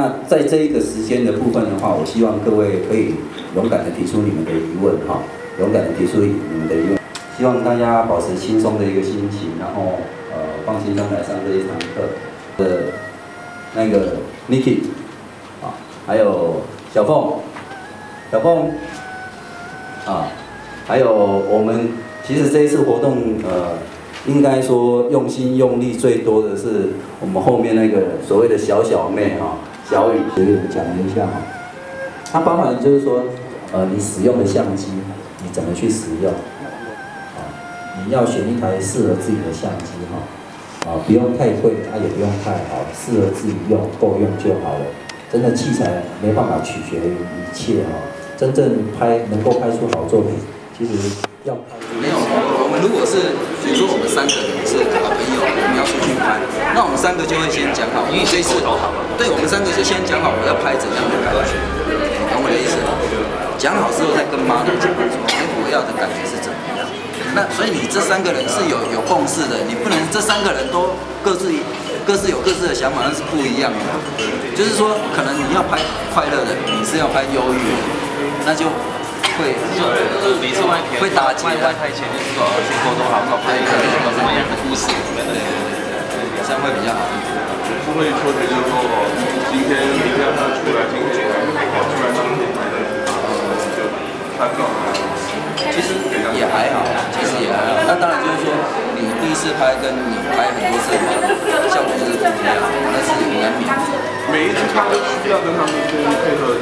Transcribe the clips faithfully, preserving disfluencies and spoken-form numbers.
那在这一个时间的部分的话，我希望各位可以勇敢的提出你们的疑问哈，勇敢的提出你们的疑问。希望大家保持轻松的一个心情，然后呃放轻松来上这一堂课的那个 Niki 啊，还有小凤，小凤啊，还有我们其实这一次活动呃。 应该说用心用力最多的是我们后面那个所谓的小小妹哈，小雨学员讲了一下哈，它包含就是说，呃，你使用的相机，你怎么去使用，啊，你要选一台适合自己的相机哈，啊，不用太贵，它也不用太好，适合自己用，够用就好了。真的器材没办法取决于一切哈，真正拍能够拍出好作品，其实要拍。 没有，我们如果是。 比如说我们三个人是好朋友，我们要出去拍，那我们三个就会先讲好，因为这次，对我们三个就先讲好我要拍怎样的感觉，懂我的意思吗？讲好之后再跟妈的讲说，哎，我要的感觉是怎么样？那所以你这三个人是有有共识的，你不能这三个人都各自各自有各自的想法，那是不一样的。就是说，可能你要拍快乐的，你是要拍忧郁的，那就。 会就是每次外会打击外拍前就是说去沟通好，要拍一个什么什么样的故事，对对对，这样会比较好。 不会说就是说哦，今天明天他出来今天哦出来当天拍的，呃就拍照。 其实也还好，其实也还好。那当然就是说，你第一次拍跟你拍很多次拍，效果就是不一样，那是难免。 每一次拍都需要跟他们去配合。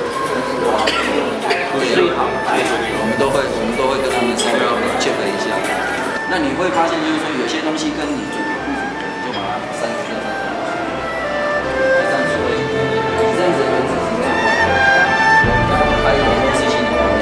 最好，我们都会，我们都会跟他们稍微 check 一下。那你会发现，就是说有些东西跟你主题不符，就把它删除掉，删除掉。这样子，这样子的原则是这样。然后拍一个故事性的画面，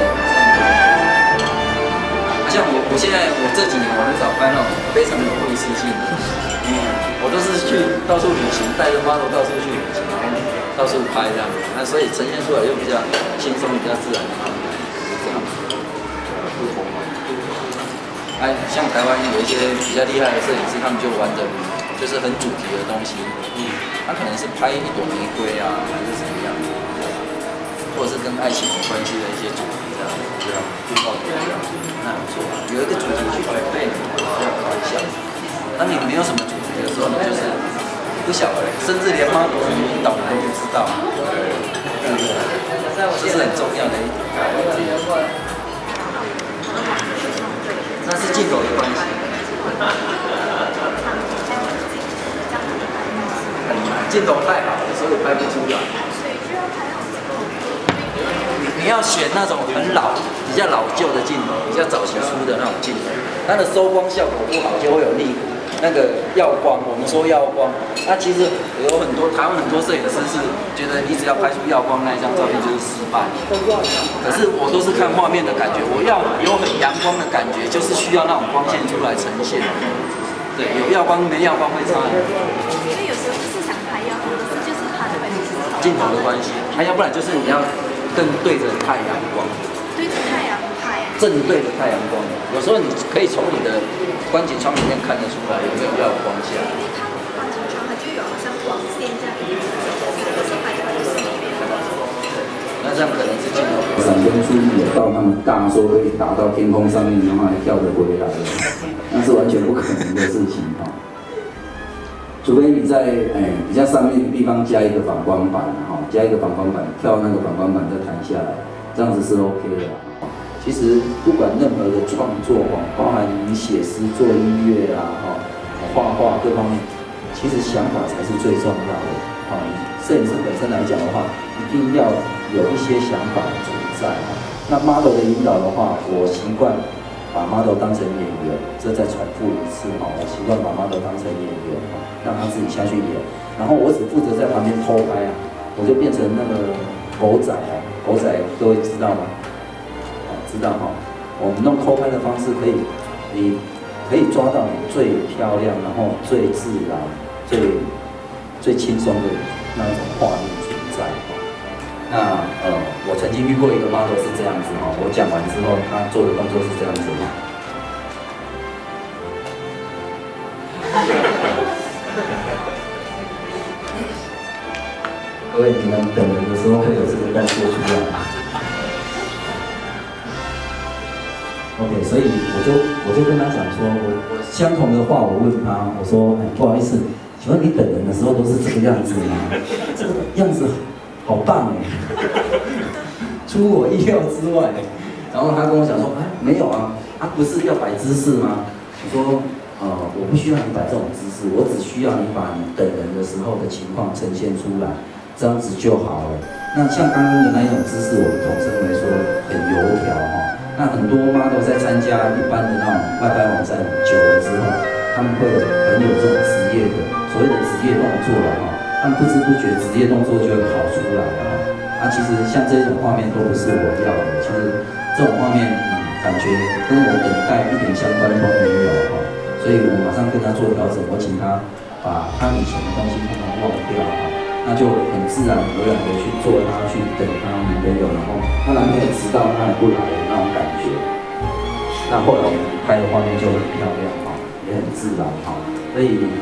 像我，我现在我这几年我很少拍那种非常有故事性的，嗯，我都是去到处旅行，带着 model 到处去旅行。 到处拍这样，那所以呈现出来就比较轻松、比较自然，这样子。不同嘛。哎，像台湾有一些比较厉害的摄影师，他们就玩的就是很主题的东西，嗯，他可能是拍一朵玫瑰啊，还是什么样，或者是跟爱情有关系的一些主题这样，这样预告片这样，那不错。有一个主题去准备，比较高效。当你没有什么主题的时候，你就是。 不晓得，甚至连妈怎么引导你都不知道，对不对？这是很重要的一点。那是镜头的关系。镜头太好了，所以拍不出来。你你要选那种很老、比较老旧的镜头，比较早期出的那种镜头，它的收光效果不好，就会有逆。 那个耀光，我们说耀光，那其实有很多台湾很多摄影师是觉得你只要拍出耀光那一张照片就是失败。可是我都是看画面的感觉，我要有很阳光的感觉，就是需要那种光线出来呈现。对，有耀光没耀光会差很多。 所以有时候不是想拍耀光，而是就是它的镜头的关系，还要不然就是你要更对着太阳光。 对着太阳拍。 正对着太阳光，有时候你可以从你的。 观景窗里面看得出来有没有要有光线？ 因为它观景窗它就有好像光线这样，有时候拍出来就是里面。 那这样可能是镜头。 闪光出有到那么大，说可以打到天空上面，然后还跳得回来了，那是完全不可能的事情哈。除非你在哎比较上面的地方加一个反光板哈，加一个反光板，跳那个反光板再弹下来，这样子是 OK 的。 其实不管任何的创作哈，包含你写诗、做音乐啊，哈，画画各方面，其实想法才是最重要的。哈，摄影师本身来讲的话，一定要有一些想法存在。那 model 的引导的话，我习惯把 model 当成演员，这再重复一次哈。我习惯把 model 当成演员，让他自己下去演，然后我只负责在旁边偷拍啊，我就变成那个狗仔啊，狗仔各位知道吗？ 知道哈，我们用抠拍的方式可以，你可以抓到你最漂亮，然后最自然、最最轻松的那种画面存在哈。那呃，我曾经遇过一个 model 是这样子哈，我讲完之后，他做的动作是这样子哈。各位各位，你们等人的时候会有这个动作出来吗 ？OK， 所以我就我就跟他讲说，我我相同的话，我问他，我说，哎，不好意思，请问你等人的时候都是这个样子吗？这个样子好棒哎，出我意料之外。然后他跟我讲说，哎，没有啊，他、啊、不是要摆姿势吗？我说。 呃，我不需要你摆这种姿势，我只需要你把你等人的时候的情况呈现出来，这样子就好了。那像刚刚的那一种姿势，我们统称为说很油条哈。那很多妈都在参加一般的那种外拍网站久了之后，他们会很有这种职业的所谓的职业动作了哈。他们不知不觉职业动作就会跑出来了哈。啊，其实像这种画面都不是我要的，其实这种画面嗯，感觉跟我等待一点相关都没有哈。 所以我马上跟他做调整，我请他把他以前的东西统统忘掉哈，那就很自然而然的去做他去等他男朋友，然后他男朋友迟到他也不来的那种感觉。那后来我们拍的画面就很漂亮哈，也很自然哈。所以呃，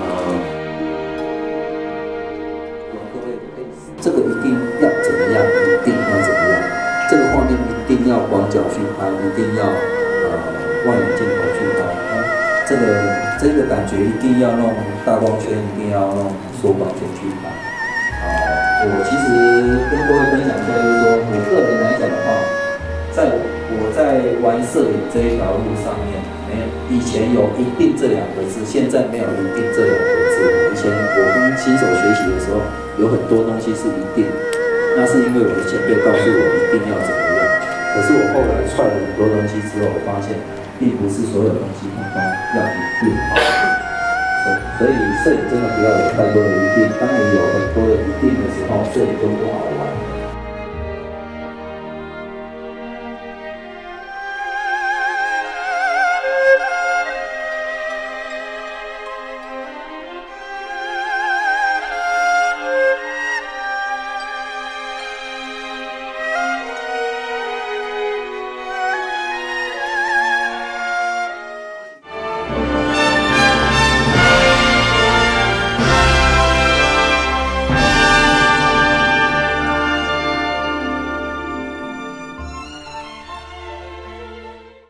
各位可以，这个一定要怎么样？一定要怎么样？这个画面一定要广角去拍，一定要呃望远镜头去拍。 这个这个感觉一定要弄大光圈，一定要弄缩光圈去拍。啊、呃，我其实跟各位分享一下，就是说我个人来讲的话，在我在玩摄影这一条路上面，没以前有一定这两个字，现在没有一定这两个字。以前我刚新手学习的时候，有很多东西是一定，那是因为我的前辈告诉我一定要怎么样。可是我后来踹了很多东西之后，我发现。 并不是所有东西通通要一定好，所以摄影真的不要有太多的一定。当你有很多的一定的时候，摄影就不好玩。